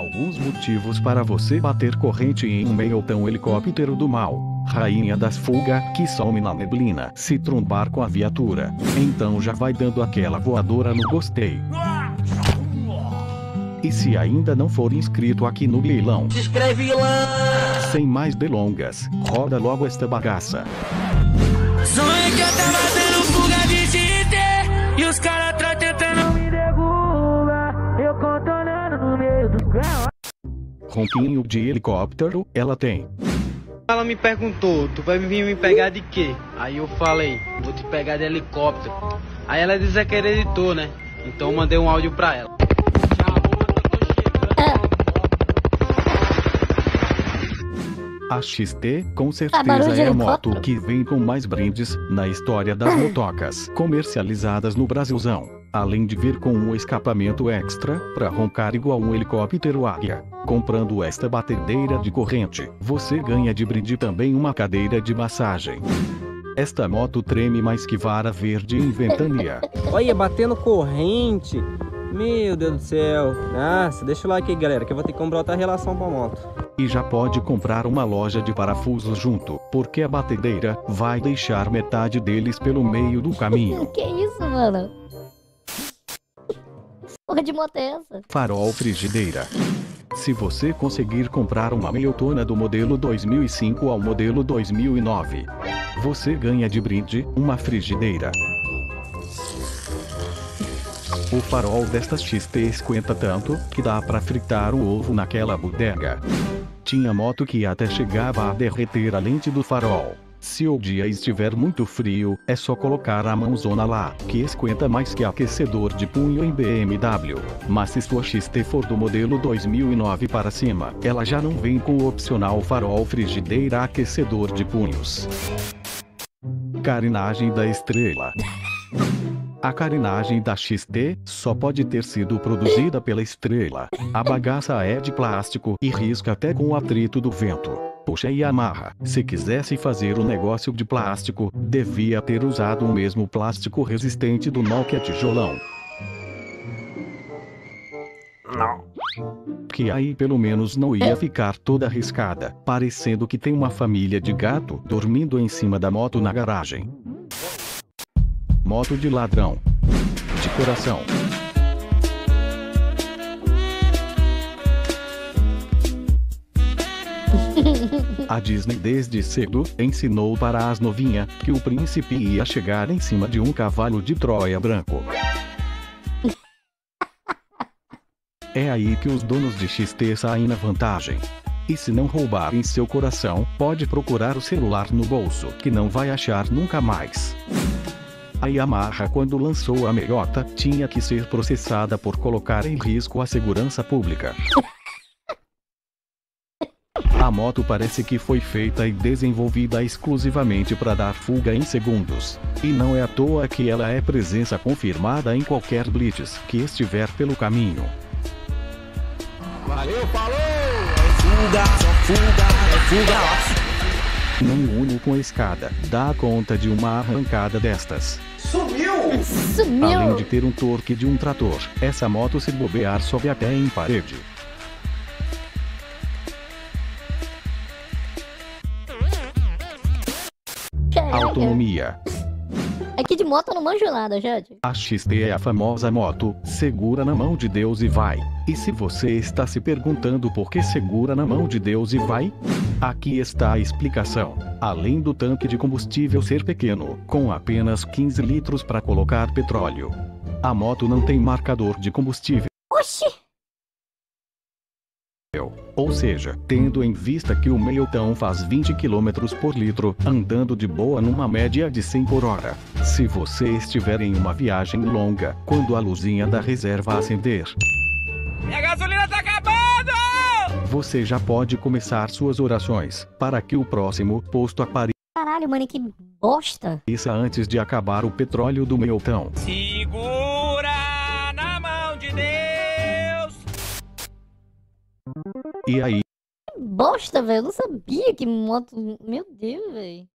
Alguns motivos para você bater corrente em um Meilton helicóptero do mal. Rainha das fugas, que some na neblina. Se trombar com a viatura, então já vai dando aquela voadora no gostei. E se ainda não for inscrito aqui no leilão, se inscreve lá! Sem mais delongas, roda logo esta bagaça. Sonhei que eu tava dando fuga de XT e os caras tá tentando me derrubar. Eu contornando no meio do grau. Ronquinho de helicóptero, ela tem. Ela me perguntou, tu vai vir me pegar de quê? Aí eu falei, vou te pegar de helicóptero. Aí ela desacreditou, né? Então eu mandei um áudio pra ela. A XT, com certeza é a moto que vem com mais brindes na história das motocas comercializadas no Brasilzão. Além de vir com um escapamento extra para roncar igual um helicóptero águia. Comprando esta batedeira de corrente, você ganha de brinde também uma cadeira de massagem. Esta moto treme mais que vara verde em ventania. Olha, batendo corrente. Meu Deus do céu. Nossa, deixa o like aí, galera, que eu vou ter que comprar outra relação pra moto. E já pode comprar uma loja de parafusos junto, porque a batedeira vai deixar metade deles pelo meio do caminho. Que isso, mano? Porra de moto é essa? Farol frigideira. Se você conseguir comprar uma Meiltona do modelo 2005 ao modelo 2009, você ganha de brinde uma frigideira. O farol desta XT esquenta tanto que dá pra fritar o ovo naquela bodega. Tinha moto que até chegava a derreter a lente do farol. Se o dia estiver muito frio, é só colocar a mãozona lá, que esquenta mais que aquecedor de punho em BMW. Mas se sua XT for do modelo 2009 para cima, ela já não vem com o opcional farol frigideira aquecedor de punhos. Carenagem da estrela. A carenagem da XT só pode ter sido produzida pela estrela. A bagaça é de plástico e risca até com o atrito do vento. Puxa e amarra. Se quisesse fazer o negócio de plástico, devia ter usado o mesmo plástico resistente do Nokia tijolão. Não. Que aí pelo menos não ia ficar toda riscada, parecendo que tem uma família de gato dormindo em cima da moto na garagem. Moto de ladrão. De coração. A Disney desde cedo ensinou para as novinhas que o príncipe ia chegar em cima de um cavalo de Troia branco. É aí que os donos de XT saem na vantagem. E se não roubarem seu coração, pode procurar o celular no bolso, que não vai achar nunca mais. A Yamaha, quando lançou a meiota, tinha que ser processada por colocar em risco a segurança pública. A moto parece que foi feita e desenvolvida exclusivamente para dar fuga em segundos. E não é à toa que ela é presença confirmada em qualquer blitz que estiver pelo caminho. Valeu, falou! É fuga, só fuga, é fuga. Não uno com a escada, dá conta de uma arrancada destas. Sumiu! Sumiu! Além de ter um torque de um trator, essa moto se bobear sobe até em parede. Caraca. Autonomia. Aqui de moto eu não manjo nada, gente. A XT é a famosa moto, segura na mão de Deus e vai. E se você está se perguntando por que segura na mão de Deus e vai? Aqui está a explicação. Além do tanque de combustível ser pequeno, com apenas 15 litros para colocar petróleo, a moto não tem marcador de combustível. Oxi! Ou seja, tendo em vista que o Meilton faz 20 km por litro, andando de boa numa média de 100 por hora. Se você estiver em uma viagem longa, quando a luzinha da reserva acender, Minha gasolina tá acabando! você já pode começar suas orações, para que o próximo posto apareça Caralho, mano, que bosta. antes de acabar o petróleo do Meilton. Segura na mão de Deus! E aí, Que bosta, velho. Eu não sabia que moto... Meu Deus, velho.